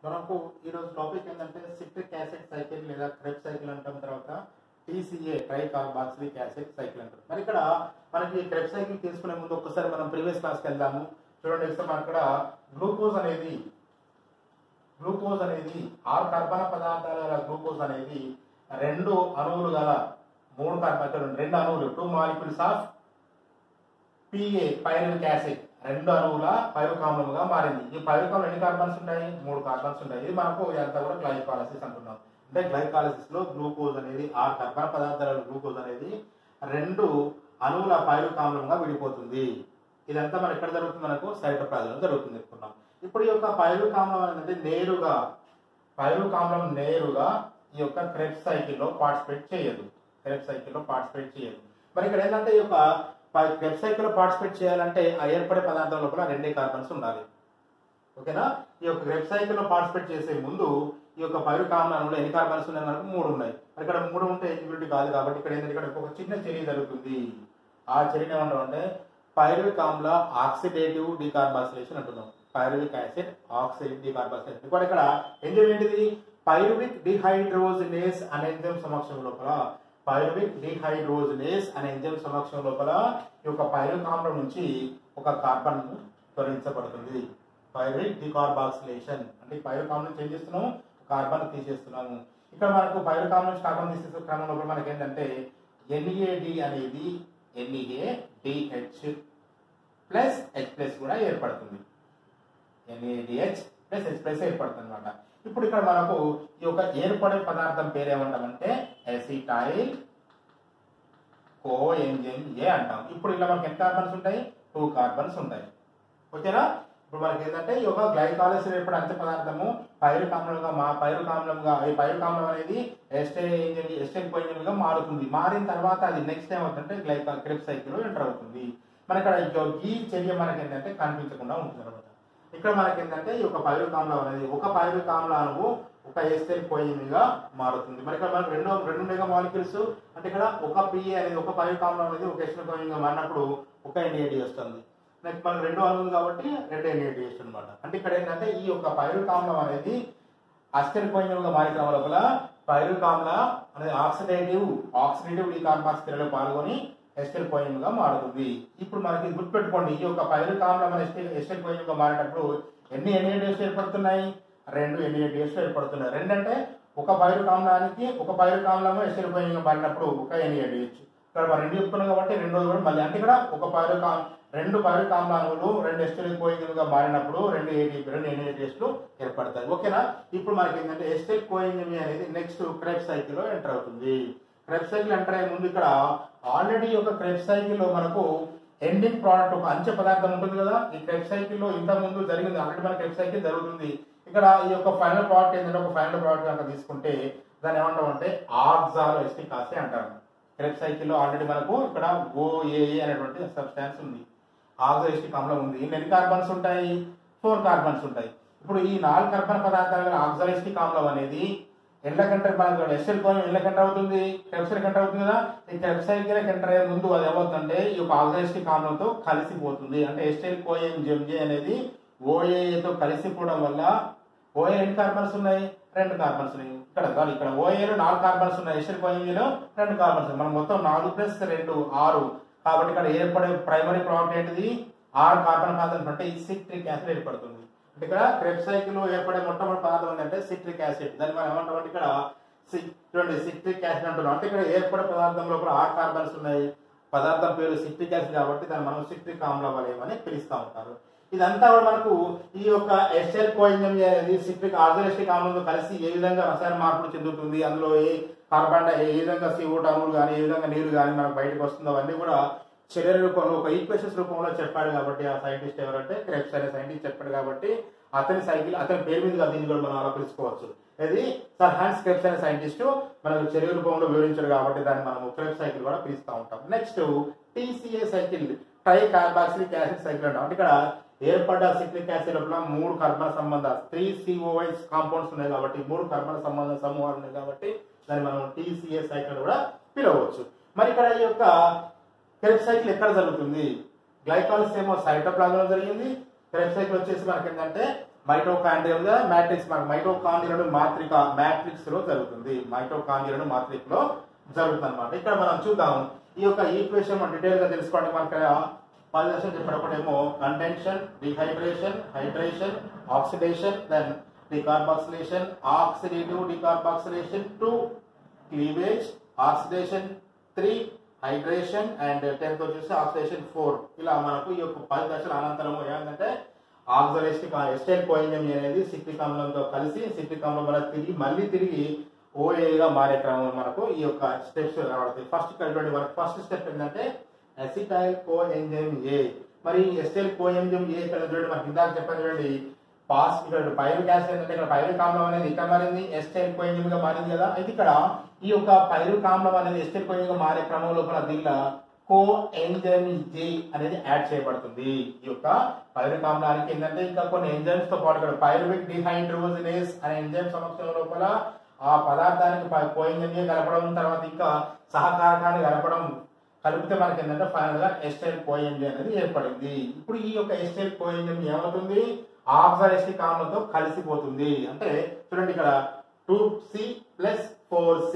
మనకు ఈరోజు టాపిక్ ఏంటంటే సిట్రిక్ యాసిడ్ సైకిల్ లేదా క్రెబ్ సైకిల్ అంటాం. తర్వాత TCA tricarboxylic acid cycle అంటారు. మరి ఇక్కడ మనకి క్రెబ్ సైకిల్ తీసుకునే ముందు ఒక్కసారి మనం ప్రీవియస్ క్లాస్కి వెళ్దాము. చూడండి, ఇక్కడ ఇక్కడ గ్లూకోజ్ అనేది 6 కార్బన పదార్థాల గల గ్లూకోజ్ అనేది 2 అణువులు గల 3 కార్బన్ 2 అణువులు 2 molecules of PA pyruvic acid 2 అణువుల పైరువిక్ ఆమ్లముగా మారింది. ఈ పైరువిక్ ఆమ్లం ఎన్ని కార్బన్స్ ఉంటాయి? 3 కార్బన్స్ ఉంటాయి. ఇది మనకు ఎంత కూడా గ్లైకాలిసిస్ అంటున్నాం. అంటే గ్లైకాలిసిస్ లో గ్లూకోజ్ అనేది 6 కార్బన పదార్థాల గ్లూకోజ్ అనేది 2 అణువుల పైరువిక్ ఆమ్లంగా విడిపోతుంది. ఇదంతా మనకి ఎక్కడ జరుగుతుంది? మనకు సైటోప్లాజంలో జరుగుతుంది అనుకున్నాం. ఇప్పుడు ఈ యొక్క పైరువిక్ ఆమ్లం అనేది నేరుగా ఈ యొక్క క్రెబ్ సైకిల్లో పార్టిసిపేట్ చేయదు. మరి ఇక్కడ ఏంటంటే ఈ యొక్క క్రెబ్ సైకిల్లో పార్టిసిపేట్ చేయాలంటే ఆ ఏర్పడే పదార్థం లోపల 2 కార్బన్స్ ఉండాలి. ఓకేనా? ఈ యొక్క క్రెబ్ సైకిల్లో పార్టిసిపేట్ చేసే ముందు ఈ యొక్క పైరువిక్ ఆమ్లంలో ఎన్ని కార్బన్స్ ఉన్నాయి? మనకు 3 ఉన్నాయి. మరి ఇక్కడ 3 ఉంటే ఎలిజిబిలిటీ కాదు కాబట్టి ఇక్కడ ఏంటంటే ఇక్కడ ఒక చిన్న చర్య జరుగుతుంది. ఆ చర్యను ఏమంటాం అంటే పైరువిక్ ఆమ్ల ఆక్సిడేటివ్ డీకార్బాక్సిలేషన్ అంటున్నాం. Pyruvic acid oxidative decarboxylation. ఇప్పుడు ఇక్కడ ఎంజైమ్ ఏంటిది? పైరువిక్ డిహైడ్రోజినేస్ అనే ఎంజైమ్ సమక్షం లోపల ఈ యొక్క పైరువిక్ ఆమ్లం నుంచి ఒక కార్బన్ తొలగించబడుతుంది. పైరువిక్ డీకార్బాక్సిలేషన్ అంటే పైరువిక్ ఆమ్లం చేంజ్ చేస్తున్నాము, కార్బన్ తీసేస్తున్నాము. ఇక్కడ మనకు పైరువిక్ ఆమ్లం నుంచి కార్బన్ తీసేసే క్రమం లోపల మనకి ఏంటంటే NAD అనేది NADH ప్లస్ H+ కూడా ఏర్పడుతుంది. NADH ప్లస్ H+ ఏర్పడుతుంది అనమాట. ఇప్పుడు ఇక్కడ మనకు ఈ యొక్క ఏర్పడే పదార్థం పేరు ఏమంటామంటే ఎసిటైల్ కోఎంజైమ్ A అంటాం. ఇప్పుడు ఇలా మనకి ఎన్ని కార్బన్స్ ఉంటాయి? 2 కార్బన్స్ ఉంటాయి. ఓకేనా? ఇప్పుడు మనకి ఏంటంటే ఈ యొక్క గ్లైకాలిసిస్ ఏర్పడే అంత్య పదార్థము పైరువిక్ ఆమ్లం అనేది ఎస్టైల్ కోఎంజైమ్ గా మారుతుంది. మారిన తర్వాత అది నెక్స్ట్ ఏమవుతుందంటే క్రెబ్ సైకిల్ ఎంటర్ అవుతుంది. మన ఇక్కడ ఈ చర్య మనకి ఏంటంటే కనిపించకుండా ఉంటుంది అనమాట. ఇక్కడ మనకి ఏంటంటే ఈ యొక్క పైరువిక్ ఆమ్లం అనేది ఒక పైరువిక్ ఆమ్లానికి ఒక ఎస్టైల్ కోఎంజైమ్ గా మారుతుంది. మరి ఇక్కడ మనకు రెండు మెగా మాలిక్యూల్స్ అంటే ఇక్కడ ఒక పిఏ అనేది ఒక పైరువిక్ ఆమ్లం అనేది ఒక ఎస్టైల్ కోఎంజైమ్ గా మారినప్పుడు ఒక NAD వస్తుంది. నెక్స్ట్ మనకు 2 అణువులు కాబట్టి 2 NAD వస్తుంది అనమాట. అంటే ఇక్కడ ఏంటంటే ఈ యొక్క పైరువిక్ ఆమ్లం అనేది అస్టైల్ కోఎంజైమ్ గా మారే క్రమం లోపల పైరువిక్ ఆమ్ల అనేది ఆక్సిడేటివ్ డీకార్బాక్సిలేషన్లో పాల్గొని ఎస్టైల్ కోఎంజైమ్ గా మారుతుంది. ఇప్పుడు మనకి గుర్తుపెట్టుకోండి, ఈ యొక్క పైరువిక్ ఆమ్లం ఎస్టైల్ కోఎంజైమ్ గా మారేటప్పుడు ఎన్ని NADH ఏర్పడుతున్నాయి? 2 NADH ఏర్పడుతున్నాయి. 2 అంటే ఒక పైరువిక్ ఆమ్లానికి ఒక పైరువిక్ ఆమ్లము ఎస్టైల్ కోఎంజైమ్ గా మారినప్పుడు ఒక NADH. ఇక్కడ మనం 2 చెప్పుకున్నాం కాబట్టి రెండోది కూడా మళ్ళీ అంటే ఇక్కడ రెండు పైరువిక్ ఆమ్లాలు 2 ఎస్టైల్ కోఎంజైమ్ గా మారినప్పుడు 2 NADH ఏర్పడతాయి. ఓకేనా? ఇప్పుడు మనకి ఏంటంటే ఎస్టైల్ కోఎంజైమ్ అనేది నెక్స్ట్ క్రెబ్ సైకిల్ లో ఎంటర్ అవుతుంది. క్రెబ్ సైకిల్ ఎంటర్ అయ్యే ముందు ఇక్కడ ఆల్రెడీ ఒక క్రెబ్ సైకిల్ లో మనకు ఎండింగ్ ప్రోడక్ట్ ఒక అంచె పదార్థం ఉంటుంది కదా. ఈ క్రెబ్ సైకిల్ లో ఇంత ముందు జరిగింది, ఆల్రెడీ మన క్రెబ్ సైకిల్ జరుగుతుంది. ఇక్కడ ఈ యొక్క ఫైనల్ ప్రోడక్ట్ ఏంటంటే ఒక ఫైనల్ ప్రోడక్ట్ కనుక తీసుకుంటే దాన్ని ఏమంటాం అంటే ఆక్సాలోఎస్టిక్ యాసిడ్ అంటారు. క్రెబ్ సైకిల్ లో ఆల్రెడీ మనకు ఇక్కడ OAA అనేటువంటి సబ్స్టాన్స్ ఉంది, ఆక్సాలోఎస్టిక్ ఆమ్లం ఉంది. ఎన్ని కార్బన్స్ ఉంటాయి? 4 కార్బన్స్ ఉంటాయి. ఇప్పుడు ఈ 4 కార్బన పదార్థాల ఆక్సాలోఎస్టిక్ ఆమ్లం అనేది ఎల్లకంటే మనకు ఎస్టైల్ కోఎంజైమ్ ఎల్లకంటే అవుతుంది, క్రెబ్ సైకిల్ కంటే అవుతుంది కదా. ఈ క్రెబ్ సైకిల్ ఎంటర్ అయ్యే ముందు అది ఏమవుతుందంటే ఈ యొక్క ఆక్సాలోఎస్టిక్ ఆమ్లంతో కలిసిపోతుంది. అంటే ఎస్టైల్ కోఎంజైమ్ అనేది OAAతో కలిసిపోవడం వల్ల OA ఎన్ని కార్బన్స్ ఉన్నాయి? 2 కార్బన్స్ ఉన్నాయి. ఇక్కడ OAలో 4 కార్బన్స్ ఉన్నాయి, ఎస్టైల్ కోఎంజైమ్లో 2 కార్బన్స్ ఉన్నాయి. మనం మొత్తం 4 + 2 6. కాబట్టి ఇక్కడ ఏర్పడే ప్రైమరీ ప్రోడక్ట్ ఏంటిది? 6 కార్బన్ పదార్థం అంటే సిట్రిక్ యాసిడ్ ఏర్పడుతుంది. అంటే ఇక్కడ క్రెబ్ సైకిల్ లో ఏర్పడే మొట్టమొదటి పదార్థం ఏంటంటే సిట్రిక్ యాసిడ్. దాన్ని మనం ఏమంటామంటే ఇక్కడ సిట్రిక్ యాసిడ్ అంటున్నాం. అంటే ఇక్కడ ఏర్పడే పదార్థం లోపల 6 కార్బన్స్ ఉన్నాయి. పదార్థం పేరు సిట్రిక్ యాసిడ్ కాబట్టి దాన్ని మనం సిట్రిక్ ఆమ్ల వలయం అని పిలుస్తూ ఉంటారు. ఇదంతా కూడా మనకు ఈ యొక్క ఎస్టైల్ కోఎంజైమ్ అనేది సిట్రిక్ ఆక్సాలోఎస్టిక్ ఆమ్లంతో కలిసి ఏ విధంగా రసాయన మార్పులు చెందుతుంది, అందులో ఏ విధంగా CO2 అణువులు కానీ ఏ విధంగా నీరు కానీ మనకు బయటకు వస్తుందో అవన్నీ కూడా చర్య రూపంలో ఒక ఈక్వేషన్స్ రూపంలో చెప్పాడు. కాబట్టి ఆ సైంటిస్ట్ ఎవరంటే క్రెబ్స్ అనే సైంటిస్ట్ చెప్పాడు. కాబట్టి అతని పేరు మీద దీన్ని కూడా మనం అలా పిలుచుకోవచ్చు. ఇది సర్ హాన్స్ క్రెబ్స్ అనే సైంటిస్ట్ మనకు చర్య రూపంలో వివరించాడు కాబట్టి దాన్ని మనం క్రెబ్ సైకిల్ కూడా పిలుస్తూ ఉంటాం. Next TCA cycle tricarboxylic acid cycle అంటాం. అంటే ఇక్కడ ఏర్పడ్డ సిట్రిక్ యాసిడ్ లోపల 3 కార్బన సంబంధ 3 COH కాంపౌండ్స్ ఉన్నాయి కాబట్టి 3 కార్బన సంబంధ సమూహాలు ఉన్నాయి కాబట్టి దాన్ని మనం TCA సైకిల్ కూడా పిలవచ్చు. మరి ఇక్కడ ఈ యొక్క క్రెబ్ సైకిల్ ఎక్కడ జరుగుతుంది? గ్లైకాలిసిస్ ఏమో సైటోప్లాజంలో జరిగింది. క్రెబ్ సైకిల్ వచ్చేసి మనకి ఏంటంటే మైటోకాండ్రియల్ మ్యాట్రిక్స్ మైటోకాండ్రియల్ మాత్రిక మ్యాట్రిక్స్ లో జరుగుతుంది. మైటోకాండ్రియల్ మాత్రిక లో జరుగుతుంది అనమాట. ఇక్కడ మనం చూద్దాం ఈ యొక్క ఈక్వేషన్ మనం డీటెయిల్ గా తెలుసుకోవడానికి మనకి 10 దశలు చెప్పడమేమో condensation, dehydration, hydration, oxidation, then decarboxylation, oxidative decarboxylation 2, cleavage, oxidation 3, hydration and 10th వచ్చేసి ఆక్సిడేషన్ 4. ఇలా మనకు ఈ యొక్క 10 దశల అనంతరం ఏమంటే ఆక్సిడేటివ్ ఎస్టైల్ కోఎన్జైమ్ అనేది సిట్రిక్ ఆమ్లంతో కలిసి సిట్రిక్ ఆమ్లం వల్ల మళ్ళీ తిరిగి ఓఏగా మారే క్రమం మనకు ఈ యొక్క స్టెప్స్ రావడతాయి. ఫస్ట్ స్టెప్ ఏంటంటే అసిటైల్ కోఎంజైమ్ ఏ. మరి ఎస్టైల్ కోఎంజైమ్ ఏ ఇక్కడ చూడండి మనకి ఇందాక చెప్పాను చూడండి ఇక్కడ పైరువిక్ యాసిడ్ ఏంటంటే ఇక్కడ పైరువిక్ ఆమ్లం అనేది ఇక్కడ మారింది ఎస్టైల్ కోఎంజైమ్ గా మారింది కదా. అయితే ఇక్కడ ఈ యొక్క పైరువిక్ ఆమ్లం అనేది ఎస్టైల్ కోఎంజైమ్ గా మారే క్రమం లోపల దీనిలో కోఎంజైమ్ జే అనేది యాడ్ చేయబడుతుంది. ఈ యొక్క పైరువిక్ ఆమ్లానికి ఏంటంటే ఇంకా కొన్ని ఎంజైమ్స్ తో పాటు ఇక్కడ పైరువిక్ డిహైడ్రోజినేస్ అనే ఎంజైమ్ సమక్షం లోపల ఆ పదార్థానికి కోఎంజైమ్ కలపడం తర్వాత ఇంకా సహకారకాన్ని కలిపితే మనకి ఏంటంటే ఫైనల్ గా ఎస్టైల్ కోఎంజైమ్ అనేది ఏర్పడింది. ఇప్పుడు ఈ యొక్క ఎస్టైల్ కోఎంజైమ్ ఏమవుతుంది ఆక్సాలిక్ ఆమ్లంతో కలిసిపోతుంది. అంటే చూడండి ఇక్కడ 2C + 4C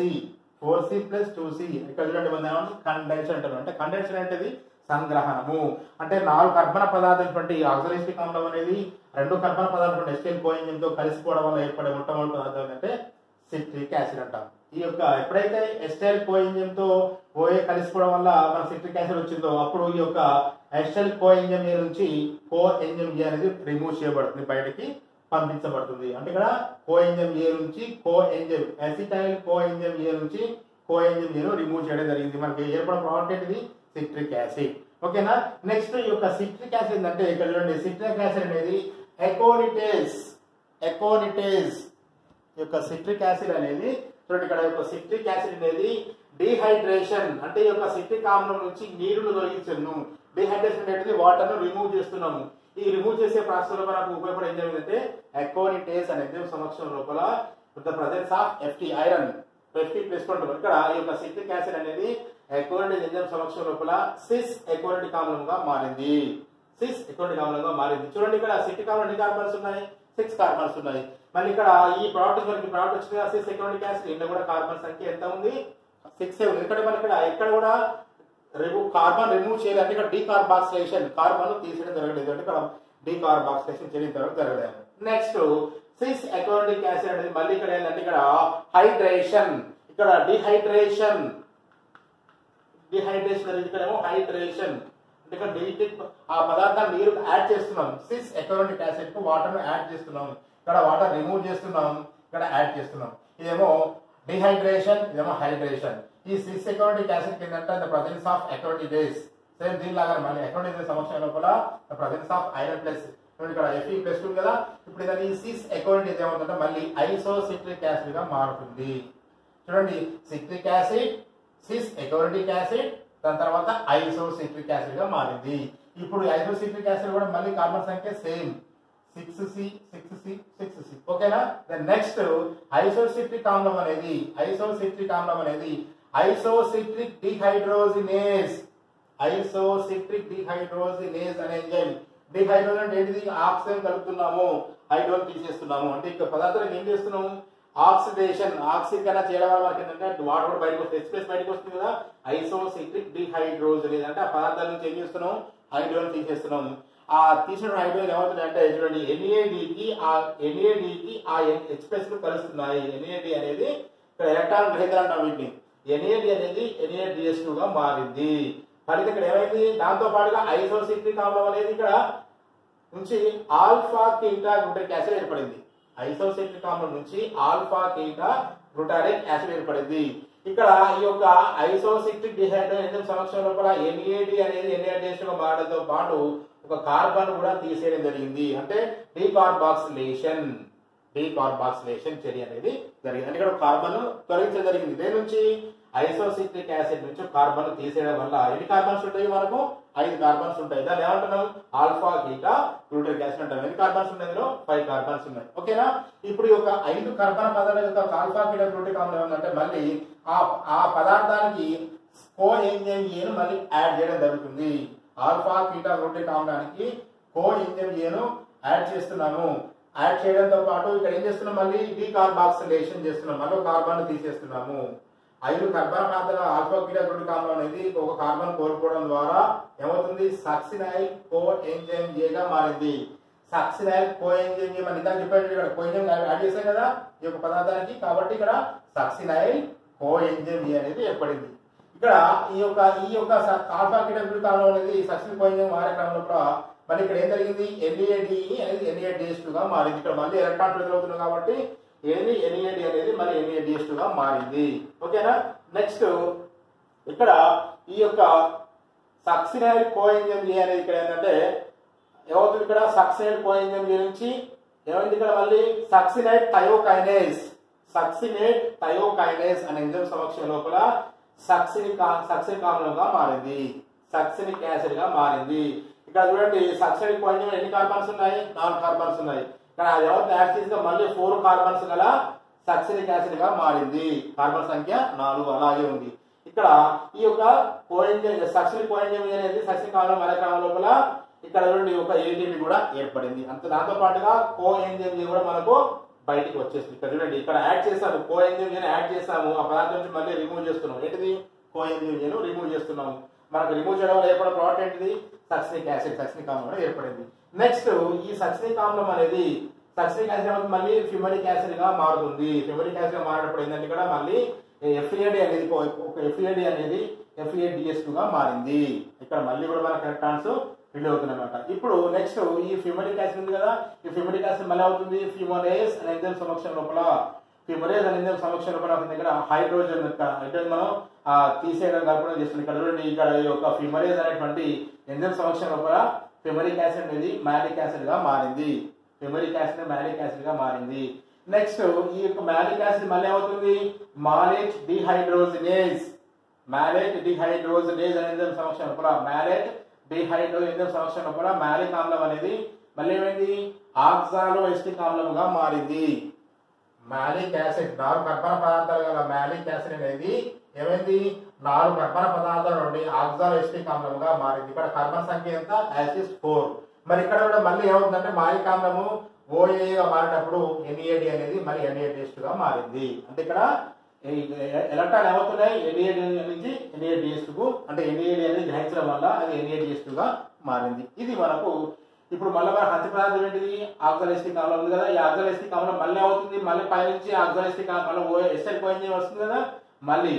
4C + 2C ఇక్కడ చూడండి మనం కండెన్షన్ అంటారు. అంటే కండెన్షన్ అంటే సంగ్రహణము. అంటే 4 కర్బన పదార్థాలు ఆక్సాలిక్ ఆమ్లం అనేది 2 కర్బన పదార్థాలు ఎస్టైల్ కోఎంజైమ్ తో కలిసిపోవడం వల్ల ఏర్పడే మొట్టమొదటి పదార్థం ఏంటంటే సిట్రిక్ యాసిడ్ అంటాం. ఈ యొక్క ఎప్పుడైతే ఎస్టైల్ కోఎంజైమ్ తో ఓఏ కలిసిపోవడం వల్ల మన సిట్రిక్ యాసిడ్ వచ్చిందో అప్పుడు ఈ యొక్క ఎస్టైల్ కోఎంజైమ్ ఏ నుంచి కోఎంజైమ్ ఏ అనేది రిమూవ్ చేయబడుతుంది, బయటికి పంపించబడుతుంది. అంటే ఇక్కడ కోఎంజైమ్ ఏ నుంచి కోఎంజైమ్ అసిటైల్ కోఎంజైమ్ ఏ నుంచి కోఎంజైమ్ ఏ రిమూవ్ చేయడం జరిగింది. మనకి ఏర్పడిన ప్రోడక్ట్ ఏంటిది సిట్రిక్ యాసిడ్. ఓకేనా. నెక్స్ట్ ఈ యొక్క సిట్రిక్ యాసిడ్ ఏంటంటే ఇక్కడ చూడండి సిట్రిక్ యాసిడ్ అనేది ఎకోనిటేజ్ ఈ యొక్క సిట్రిక్ యాసిడ్ అనేది చూడండి ఇక్కడ యొక్క సిట్రిక్ యాసిడ్ అనేది డిహైడ్రేషన్ అంటే ఈ యొక్క సిట్రిక్ ఆమ్లం నుంచి నీరును తొలగించను. డిహైడ్రేషన్ అనేది వాటర్ ను రిమూవ్ చేస్తున్నాము. ఈ రిమూవ్ చేసే ప్రాసెస్ లో మనకు ఉపయోగపడే ఎంజైమ్ ఏంటంటే అకోనిటేజ్ అనే ఎంజైమ్ సమక్షం లోపల with the presence of FT iron FT plus ఇక్కడ ఈ యొక్క సిట్రిక్ యాసిడ్ అనేది అకోనిటేజ్ ఎంజైమ్ సమక్షం లోపల సిస్ అకోనిటిక్ ఆమ్లంగా మారింది. చూడండి ఇక్కడ సిట్రిక్ ఆమ్లం ఎన్ని కార్బన్స్ ఉన్నాయి 6 కార్బన్స్ ఉన్నాయి. మళ్ళీ ఇక్కడ ఈ ప్రోడక్ట్ వచ్చింది సిస్ అకోనిటిక్ యాసిడ్ ఇందులో కూడా కార్బన్ సంఖ్య ఎంత ఉంది 6 ఉంది. ఇక్కడ మనకి ఎక్కడ కూడా కార్బన్ రిమూవ్ చేయాలి అంటే ఇక్కడ డీకార్బాక్సిలేషన్ కార్బన్ తీసేయడం జరగలేదు. అంటే ఇక్కడ డీకార్బాక్సిలేషన్ చేయడం జరగలేదు. నెక్స్ట్ సిస్ అకోనిటిక్ యాసిడ్ అనేది మళ్ళీ ఇక్కడ ఏంటంటే ఇక్కడ హైడ్రేషన్ ఇక్కడ డిహైడ్రేషన్ అనేది ఇక్కడేమో హైడ్రేషన్ అంటే ఇక్కడ ఆ పదార్థాన్ని నీరు యాడ్ చేస్తున్నాం. సిస్ అకోనిటిక్ యాసిడ్ కు వాటర్ యాడ్ చేస్తున్నాం. ఇక్కడ వాటర్ రిమూవ్ చేస్తున్నాం, ఇక్కడ యాడ్ చేస్తున్నాం. ఇదేమో డిహైడ్రేషన్, ఇదేమో హైడ్రేషన్. ఈ సిస్ అకోనిటిక్ యాసిడ్ ఏంటంటే the presence of aconitase same దీనిలాగా మళ్ళీ అకోనిటేజ్ సమస్య లోపల the presence of iron plus ఇక్కడ Fe+2 కదా. ఇప్పుడు ఇదని సిస్ అకోనిటేజ్ ఏమవుతుందంటే మళ్ళీ ఐసోసిట్రిక్ యాసిడ్ గా మారుతుంది. చూడండి citric acid cis aconitic acid దాని తర్వాత ఐసోసిట్రిక్ యాసిడ్ గా మారింది. ఇప్పుడు ఐసోసిట్రిక్ యాసిడ్ కూడా మళ్ళీ కార్బన్ సంఖ్య సేమ్ 6C. ఓకేనా. దెన్ నెక్స్ట్ ఐసోసిట్రిక్ ఆమ్లం అనేది ఐసోసిట్రిక్ డిహైడ్రోజినేస్ అనే ఎంజైమ్. డిహైడ్రోజన్ అంటే ఏంటిది ఆక్సిజన్ కలుపుతున్నాము, హైడ్రోజన్ తీసేస్తున్నాము. అంటే ఇక పదార్థాలకు ఏం చేస్తున్నాము ఆక్సీకరణ చేయడం వల్ల మనకి ఏంటంటే వాటర్ కూడా బయటకు వస్తుంది, H+ బయటకు వస్తుంది కదా. ఐసోసిట్రిక్ డిహైడ్రోజినేస్ అంటే ఆ పదార్థాల నుంచి ఏం చేస్తున్నాము హైడ్రోజన్ తీసేస్తున్నాము. ఆ తీసిన హైడ్రోజన్ ఏమవుతుంది అంటే చూడండి NAD కి ఆ H+ కలుస్తున్నాయి. NAD అనేది ఇక్కడ ఎలక్ట్రాన్ గ్రహీతలు అంటాం వీటిని. NAD అనేది NADH2 గా మారింది. మరి ఇక్కడ ఏమైంది దాంతో పాటుగా ఐసోసిట్రిక్ ఆమ్లం అనేది ఇక్కడ నుంచి ఆల్ఫా కీటా గ్లూటారిక్ యాసిడ్ ఏర్పడింది. ఐసోసిట్రిక్ ఆమ్లం నుంచి ఆల్ఫా కీటా గ్లూటారిక్ యాసిడ్ ఏర్పడింది. ఇక్కడ ఈ యొక్క ఐసోసిట్రిక్ డిహైడ్రోజన్ సమక్షం లోపల NAD అనేది NADH గా మారడంతో పాటు ఒక కార్బన్ కూడా తీసేయడం జరిగింది. అంటే డీకార్బాక్సిలేషన్ చర్య అనేది జరిగింది. అంటే ఇక్కడ కార్బన్ తొలగించడం జరిగింది. దేని నుంచి ఐసోసిట్రిక్ యాసిడ్ నుంచి కార్బన్ తీసేయడం వల్ల ఎన్ని కార్బన్స్ ఉంటాయి మనకు 5 కార్బన్స్ ఉంటాయి. దాన్ని ఏమంటున్నాం ఆల్ఫా కీటా గ్లూటారిక్ యాసిడ్ అంటాం. ఎన్ని కార్బన్స్ ఉన్నాయి ఇందులో 5 కార్బన్స్ ఉన్నాయి. ఓకేనా. ఇప్పుడు ఈ యొక్క 5 కార్బన్ పదార్థాల యొక్క ఆల్ఫా కీటా గ్లూటారిక్ ఆమ్లం ఏమంటే మళ్ళీ ఆ పదార్థానికి కోఎంజైమ్ ఏ ను మళ్ళీ యాడ్ చేయడం జరుగుతుంది. ఆల్ఫా కీటా గ్లూటారిక్ ఆమ్లానికి కోఎంజైమ్ ఏ ను యాడ్ చేస్తున్నాము. యాడ్ చేయడంతో పాటు ఇక్కడ ఏం చేస్తున్నాం, మళ్ళీ డీకార్బాక్సిలేషన్ చేస్తున్నాం, మళ్ళీ కార్బన్ తీసేస్తున్నాము. 5 కర్బన ప్రాంతాల ఆల్ఫా కీటోనిక్ ఆమ్లం అనేది ఒక కార్బన్ కోల్పోవడం ద్వారా ఏమవుతుంది, సక్సినైల్ కో ఎంజైమ్ ఏ గా మారింది. సక్సినైల్ కో ఎంజైమ్ ఏ మనం ఇందాక చెప్పాను, ఇక్కడ కో ఎంజైమ్ యాడ్ చేశాం కదా ఈ యొక్క పదార్థానికి, కాబట్టి ఇక్కడ సక్సినైల్ కో ఎంజైమ్ ఏ అనేది ఏర్పడింది. ఇక్కడ ఈ యొక్క ఆల్ఫా కీటోనిక్ ఆమ్లం అనేది సక్సినైల్ కో ఎంజైమ్ మారే క్రమంలో కూడా మళ్ళీ ఇక్కడ ఏం జరిగింది, NADE అనేది NADH2 గా మారింది. ఇక్కడ మళ్ళీ ఎలక్ట్రాన్ విడుదలవుతుంది కాబట్టి NAD అనేది మళ్ళీ NADH2 గా మారింది. ఓకేనా. నెక్స్ట్ ఇక్కడ ఈ యొక్క సక్సినైల్ కోఎంజైమ్ ఏ అనేది ఇక్కడ ఏంటంటే ఏమవుతుంది, ఇక్కడ సక్సినైల్ కోఎంజైమ్ ఏ నుంచి ఏమైంది, ఇక్కడ మళ్ళీ సక్సినైట్ థయోకైనేస్ అనే ఎంజైమ్ సమక్షం లోపల సక్సినిక్ ఆమ్లంగా మారింది, సక్సినిక్ యాసిడ్ గా మారింది. ఇక్కడ చూడండి సక్సినైల్ కోఎంజైమ్ ఎన్ని కార్బన్స్ ఉన్నాయి, 4 కార్బన్స్ ఉన్నాయి. ఇక్కడ ఎవరు యాడ్ చేస్తే మళ్ళీ 4 కార్బన్స్ గల సక్సినిక్ యాసిడ్ గా మారింది, కార్బన్ సంఖ్య 4 అలాగే ఉంది. ఇక్కడ ఈ యొక్క కోఎంజైమ్ సక్సినిక్ కోఎంజైమ్ అనేది సక్సినిక్ ఆమ్లం మారే క్రమం లోపల ఇక్కడ చూడండి ఒక ATP కూడా ఏర్పడింది. దాంతో పాటుగా కోఎంజైమ్ కూడా మనకు బయటికి వచ్చేస్తుంది. ఇక్కడ చూడండి ఇక్కడ యాడ్ చేసాము, కోఎంజైమ్ యాడ్ చేసాము, ఆ పదార్థం నుంచి మళ్ళీ రిమూవ్ చేస్తున్నాం. ఏంటిది, కోఎంజైమ్ రిమూవ్ చేస్తున్నాము. మనకు రిమూవ్ చేయడం వల్ల ఏర్పడే ప్రోడక్ట్ ఏంటిది, సక్సినిక్ యాసిడ్, సక్సినిక్ ఆమ్లం ఏర్పడింది. నెక్స్ట్ ఈ సక్సినిక్ ఆమ్లం అనేది సక్సినిక్ యాసిడ్ మళ్ళీ ఫ్యూమరిక్ యాసిడ్ గా మారుతుంది. ఫ్యూమరిక్ యాసిడ్ గా మారినప్పుడు ఏంటంటే ఇక్కడ మళ్ళీ FAD అనేది FADH2 గా మారింది. ఇక్కడ మళ్ళీ కూడా మనకు ఎలక్ట్రాన్స్ ఫిల్ అవుతుంది అనమాట. ఇప్పుడు నెక్స్ట్ ఈ ఫ్యూమరిక్ యాసిడ్ ఉంది కదా, ఈ ఫ్యూమరిక్ యాసిడ్ మళ్ళీ అవుతుంది ఫ్యూమరేజ్ అనే ఎంజైమ్ సమక్షం లోపల దగ్గర హైడ్రోజన్ మనం తీసేయడం కలపడం చేస్తుంది. ఇక్కడ చూడండి ఇక్కడ ఈ యొక్క ఫ్యూమరేజ్ అనేటువంటి ఎంజైమ్ సమక్షం లోపల ఫ్యూమరిక్ యాసిడ్ అనేది మ్యాలిక్ యాసిడ్ గా మారింది. నెక్స్ట్ ఈ యొక్క మ్యాలిక్ యాసిడ్ మళ్ళీ ఏమవుతుంది, మాలేట్ డిహైడ్రోజినేజ్ అనే ఎంజైమ్ సమక్షం లోపల మ్యాలిక్ ఆమ్లం అనేది మళ్ళీ ఏమైంది, ఆక్సాలోఎస్టిక్ ఆమ్లంగా మారింది. మ్యాలిక్ యాసిడ్ 4 కర్బన పదార్థాలు గల మ్యాలిక్ యాసిడ్ అనేది ఏమైంది, 4 కర్బన పదార్థాల నుండి ఆక్సాలోఎస్టిక్ ఆమ్లంగా మారింది. ఇక్కడ కార్బన్ సంఖ్య ఎంత, యాసిడ్ 4. మరి ఇక్కడ కూడా మళ్ళీ ఏమవుతుందంటే మాలిక్ ఆమ్లము OAA గా మారినప్పుడు NAD అనేది మళ్ళీ NADH2 గా మారింది. అంటే ఇక్కడ ఎలక్ట్రాన్ ఏమవుతున్నాయి, NAD నుంచి NADH2 అంటే NAD అనేది గ్రహించడం వల్ల అది NADH2 గా మారింది. ఇది మనకు ఇప్పుడు మళ్ళీ మన హంతి పదార్థం ఏంటిది, ఆక్సాలోఎస్టిక్ ఆమ్లం ఉంది కదా, ఈ ఆక్సాలోఎస్టిక్ ఆమ్లం మళ్ళీ అవుతుంది, మళ్ళీ పైనుంచి ఆక్సాలోఎస్టిక్ మళ్ళీ ఎస్టైల్ కోఎంజైమ్ వస్తుంది కదా, మళ్ళీ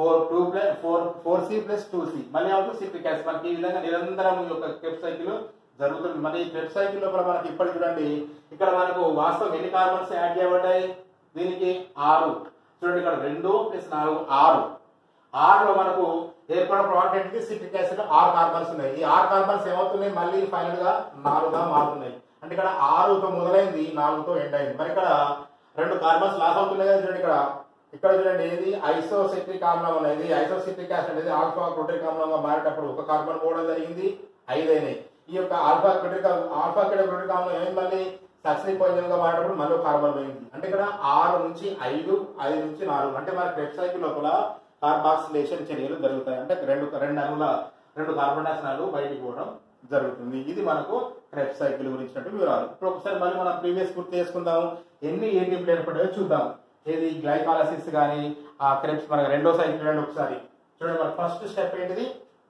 4C+2C మళ్ళీ అవుతుంది సిట్రిక్ యాసిడ్. మనకి ఈ విధంగా నిరంతరం ఈ యొక్క క్రెబ్స్ సైకిల్ జరుగుతుంది. మరి ఈ క్రెబ్స్ సైకిల్ లోపల మనకి ఇప్పటికి చూడండి ఇక్కడ మనకు వాస్తవం ఎన్ని కార్బన్స్ యాడ్ చేయబడ్డాయి, దీనికి 6. చూడండి ఇక్కడ 2 + 4 6 లో మనకు ఏర్పడిన ప్రోడక్ట్ ఏంటి, సిట్రిక్ యాసిడ్ 6 కార్బన్స్ ఉన్నాయి. ఈ 6 కార్బన్స్ ఏమవుతున్నాయి, మళ్ళీ ఫైనల్ గా 4 గా మారుతున్నాయి. అంటే ఇక్కడ 6తో మొదలైంది, 4తో ఎండ్ అయింది. మరి ఇక్కడ 2 కార్బన్స్ లాస్ అవుతున్నాయి కదా. చూడండి ఇక్కడ చూడండి ఏది ఐసోసిట్రిక్ ఆమ్లం అనేది, ఐసోసిట్రిక్ యాసిడ్ అనేది ఆల్ఫా క్లోరిక్ ఆమ్లంగా మారేటప్పుడు 1 కార్బన్ పోవడం జరిగింది, 5 అయినాయి. ఈ యొక్క ఆల్ఫా క్లోరిక్ ఆమ్లం ఏమైంది, మళ్ళీ సక్సినిక్ కోఎంజైమ్ గా మారేటప్పుడు మళ్ళీ కార్బన్ పోయింది. అంటే ఇక్కడ 6 నుంచి 5, 5 నుంచి 4 అంటే మన క్రెబ్స్ సైకిల్ లోపల కార్బాక్సిలేషన్ చర్యలు జరుగుతాయి. అంటే 2 కార్బన్ డయాక్సైడ్లు బయటికి పోవడం జరుగుతుంది. ఇది మనకు క్రెబ్స్ సైకిల్ గురించినట్టు వివరాలు. ఇప్పుడు ఒకసారి మళ్ళీ మనం ప్రీవియస్ గుర్తు చేసుకుందాం, ఎన్ని ATPలు ఏర్పడాయో చూద్దాం. ఏది గ్లైకాలసిస్ కానీ ఆ క్రెబ్స్ మనకు రెండో సైకిల్ చూడండి ఒకసారి. చూడండి మన ఫస్ట్ స్టెప్ ఏంటిది,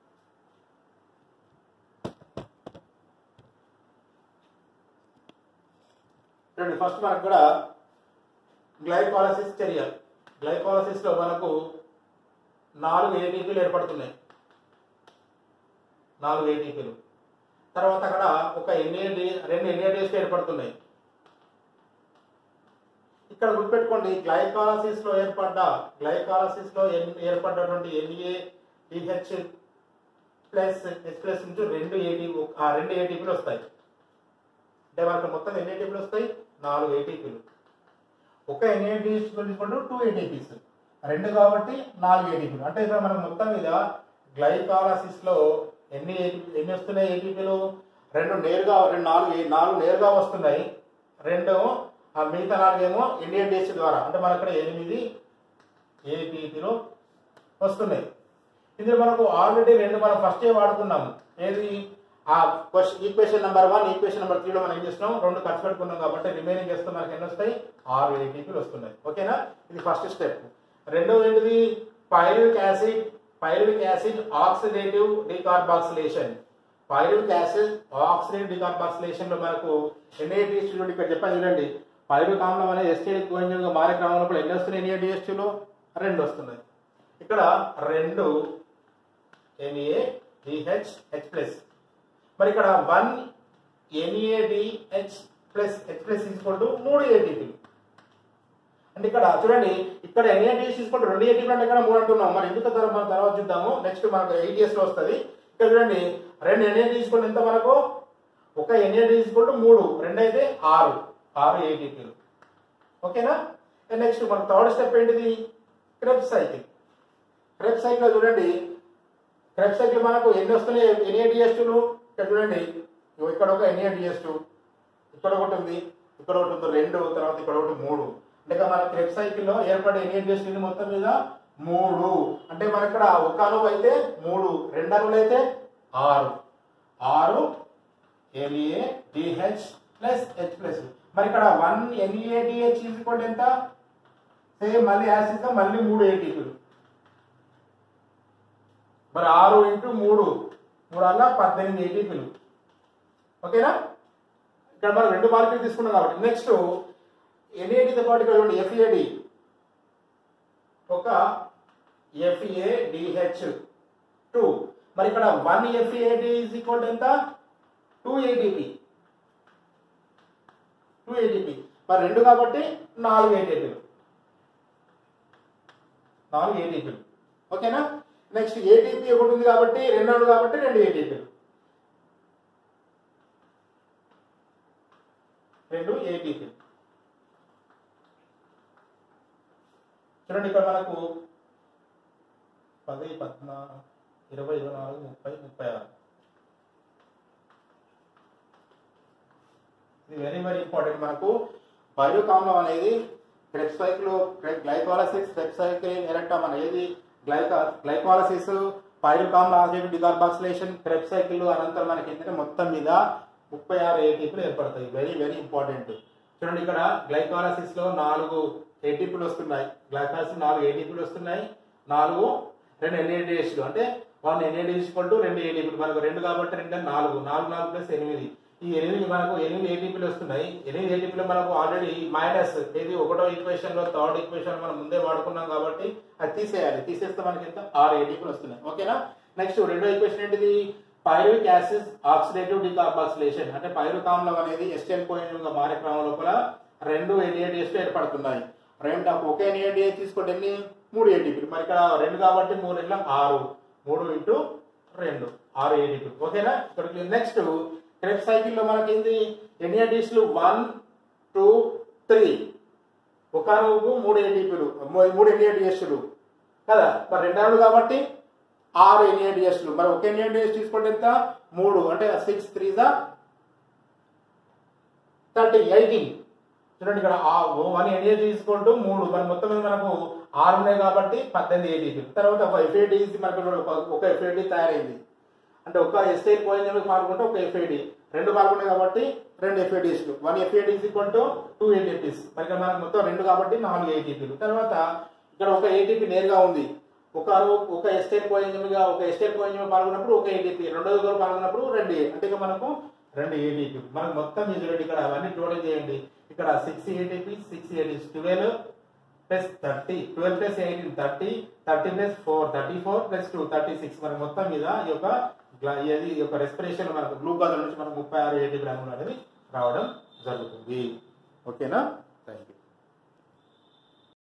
చూడండి ఫస్ట్ మనకు కూడా గ్లైకాలసిస్ చర్య. గ్లైకాలసిస్ లో మనకు 4 ATPలు ఏర్పడుతున్నాయి, 4 ATPలు. తర్వాత అక్కడ ఒక NAD 2 NADH ఏర్పడుతున్నాయి. ఇక్కడ గుర్తుపెట్టుకోండి గ్లైకాలసిస్ లో ఏర్పడ్డటువంటి NADH ప్లస్ H+ నుంచి 2 ATPలు వస్తాయి. అంటే మనకు మొత్తం ఎన్ని ATPలు వస్తాయి, 4 ATPలు. ఒక NADH 2 ATPs, 2 కాబట్టి 4 ATPలు. అంటే ఇక్కడ మనం మొత్తం మీద గ్లైకాలసిస్ లో ఎన్ని వస్తున్నాయి ATPలు, 2 నేరుగా 4 నేరుగా వస్తున్నాయి, 2 మిగతా 4 ఏమో NADH ద్వారా. అంటే మన ఇక్కడ 8 ATPలు వస్తున్నాయి. ఇది మనకు ఆల్రెడీ 2 మనం ఫస్ట్ వాడుకున్నాము, ఏది ఆ ఈక్వేషన్ నెంబర్ 1 ఈక్వేషన్ నెంబర్ 3 లో మనం ఏం చేస్తున్నాం, 2 ఖర్చు పెట్టుకున్నాం కాబట్టి రిమైనింగ్ చేస్తే మనకి ఎన్ని వస్తాయి, 6 ATPలు వస్తున్నాయి. ఓకేనా, ఇది ఫస్ట్ స్టెప్. రెండోది ఏంటిది, pyruvic acid oxidative decarboxylation. Pyruvic acid oxidative decarboxylation లో మనకు NADH ఇక్కడ చెప్పాను చూడండి. పైరువిక్ ఆమ్లం అనేది ఎస్టేట్ కోఎంజైమ్ గా మారే క్రమంలో ఎన్ని వస్తున్నాయి, NADH లో 2 వస్తున్నాయి. ఇక్కడ 2 NADH+. మరి ఇక్కడ 1 NADH+, H+ తీసుకోండి 3 ATPలు. అంటే ఇక్కడ చూడండి, ఇక్కడ NADH తీసుకోండి 2 ATPలు అంటే ఇక్కడ 3 అంటున్నాం. మరి ఎందుకు మనం తర్వాత చూద్దాము, నెక్స్ట్ మనకు ATS లో వస్తుంది. ఇక్కడ చూడండి 2 NAD తీసుకోండి ఎంత మనకు, ఒక NAD తీసుకోండి 3, 2 అయితే 6 ATPలు. ఓకేనా, నెక్స్ట్ మన థర్డ్ స్టెప్ ఏంటిది, క్రెబ్స్ సైకిల్. క్రెబ్స్ సైకిల్ లో చూడండి, క్రెబ్స్ సైకిల్ మనకు ఎన్ని వస్తున్నాయి NADH2లు. ఇక్కడ చూడండి, ఇక్కడ ఒక NADH2, ఇక్కడ ఒకటి ఉంది, ఇక్కడ ఒకటి ఉంది 2, తర్వాత ఇక్కడ ఒకటి 3. అంటే మన క్రెబ్స్ సైకిల్ లో ఏర్పడే NADH2 మొత్తం మీద 3. అంటే మన ఇక్కడ ఒక అణువు అయితే 3, 2 అణువులు అయితే 6 NADH+H+. మరి ఇక్కడ 1 NADH తీసుకోండి ఎంత, సేమ్ మళ్ళీ యాసిడ్ గా మళ్ళీ 3 ATPలు. మరి 6 × 3 అలా 18 ATPలు. ఓకేనా, ఇక్కడ మనం 2 మార్కులు తీసుకున్నాం కాబట్టి నెక్స్ట్ NADతో పాటు ఇక్కడ చూడండి FAD, ఒక FADH2. మరి ఇక్కడ 1 FAD = ఎంత, 2 ATP. మరి 2 కాబట్టి 4 ATPలు. ఓకేనా, నెక్స్ట్ ATP ఒకటి ఉంది కాబట్టి 2 కాబట్టి 2 ATPలు. 2 ATPలు. చూడండి ఇక్కడ మనకు 10, 14, 20, 24, 30, 36. ఇది వెరీ ఇంపార్టెంట్. మనకు పైరువిక్ ఆమ్లం అనేది Krebs cycle, glycolysis, Krebs cycle, electron అనేది గ్లైకోలసిస్, పైరువిక్ ఆమ్ల ఆక్సిడేటివ్ డికార్బాక్సిలేషన్, క్రెబ్స్ సైకిల్ అనంతరం మనకి ఏంటంటే మొత్తం మీద 36 ATPలు ఏర్పడతాయి. Very important. చూడండి ఇక్కడ గ్లైకోలసిస్ లో 4 ATPలు వస్తున్నాయి, గ్లైకోలసిస్ 4 ATPలు వస్తున్నాయి, 2 NADHలు. అంటే 1 NADH = 2 ATPలు. మనకు 2 కాబట్టి 2 4 + 8. ఈ 8 మనకు 8 ATPలు వస్తున్నాయి. 8 ATPలు మనకు ఆల్రెడీ మైనస్ ఇది 1వ ఈక్వేషన్ లో 3rd ఈక్వేషన్ మనం ముందే వాడుకున్నాం కాబట్టి అది తీసేయాలి. తీసేస్తే మనకి ఎంత 6 ATPలు వస్తున్నాయి. ఓకేనా, నెక్స్ట్ 2వ ఈక్వేషన్ ఏంటిది, పైరువిక్ యాసిడ్ ఆక్సిడేటివ్ డికార్బాక్సిలేషన్. అంటే పైరువిక్ ఆమ్లం అనేది ఎస్టైల్ కోఎంజైమ్ గా మారే క్రమం లోపల 2 NADH ఏర్పడుతున్నాయి. ఒక NADH తీసుకోండి ఎన్ని, 3 ATPలు. మరి ఇక్కడ 2 కాబట్టి 3 × 6, 3 × 2 6 ATPలు. ఓకేనా, ఇక్కడ నెక్స్ట్ క్రెబ్స్ సైకిల్ లో మనకి ఏంది, NADHలు 1, 2, 3. ఒక అణువుకు 3 ATPలు, 3 NADHలు కదా. మరి 2 అణువులు కాబట్టి 6 NADHలు. మరి ఒక NADH తీసుకోండి ఎంత, 3, అంటే 6, 3 = 30, 18. చూడండి ఇక్కడ 1 NADH తీసుకుంటూ 3, మరి మొత్తం మీద మనకు 6 ఉన్నాయి కాబట్టి 18 ATPలు. తర్వాత ఒక FAD మనకు ఒక FAD తయారైంది. అంటే ఒక ఎస్టైల్ కోఎంజైమ్ పాల్గొంటే ఒక FAD, 2 పాల్గొన్నాయి కాబట్టి 2 FADHలు. 1 FAD = 2 ATPs. మరి ఇక్కడ మనకు మొత్తం 2 కాబట్టి 4 ATPలు. తర్వాత ఇక్కడ ఒక ATP నేరుగా ఉంది. ఒక ఎస్టైల్ కోఎంజైమ్ పాల్గొన్నప్పుడు ఒక ATP, రెండోది పాల్గొన్నప్పుడు 2 అంటే ఇక మనకు 2 ATP. మనకు మొత్తం చూడండి ఇక్కడ అవన్నీ టోటల్ చేయండి. ఇక్కడ 6 ATP, 6 ATPs, 12 + 30, 12 + 18 30, 30 + 4 34 + 2 36. మనకు మొత్తం మీద ఈ యొక్క రెస్పిరేషన్ మనకు గ్లూకోజ్ నుంచి మనకు 36 ATP అనేది రావడం జరుగుతుంది. ఓకేనా.